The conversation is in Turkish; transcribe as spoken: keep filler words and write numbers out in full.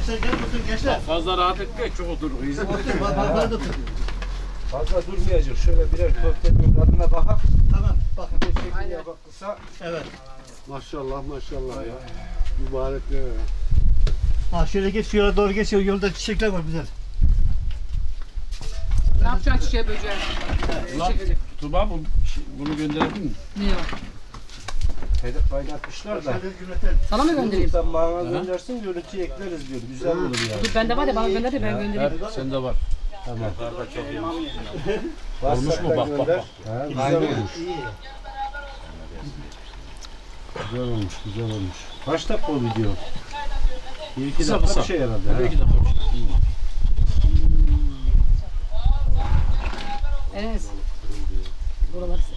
Gençler gel otur gençler. Fazla rahat etme, çok oturur. Otur, bana da otur. Fazla durmayacak. Şöyle birer köftenin tadına bakak. Tamam, bakın. Şekilde bak kısa. Evet. Maşallah maşallah ya. Mübarekler ya. Ha şöyle geç, şu yola doğru geç. Yolda çiçekler var güzel. Ne yapacaksın çiçeğe böceğe? Ulan Tuba bu, bunu gönderdin mi? Ne o? Hedef kaynatmışlar da. Şöyle cümleten. Sana mı göndereyim? Sen bana göndersin görüntüyü ekleriz diyor. Güzel olur yani. Dur bende var ya bana gönder de ben göndereyim. Her sende var. Tamam. Çok iyi. Olmuş mu? Bak, bak, bak. Ha, güzel olmuş. İyi. Güzel olmuş, güzel olmuş. Kaç dakika o video? Bir iki Kısa dakika kısa. bir şey herhalde. Bir ha. iki dakika bir şey. Enes. Buralar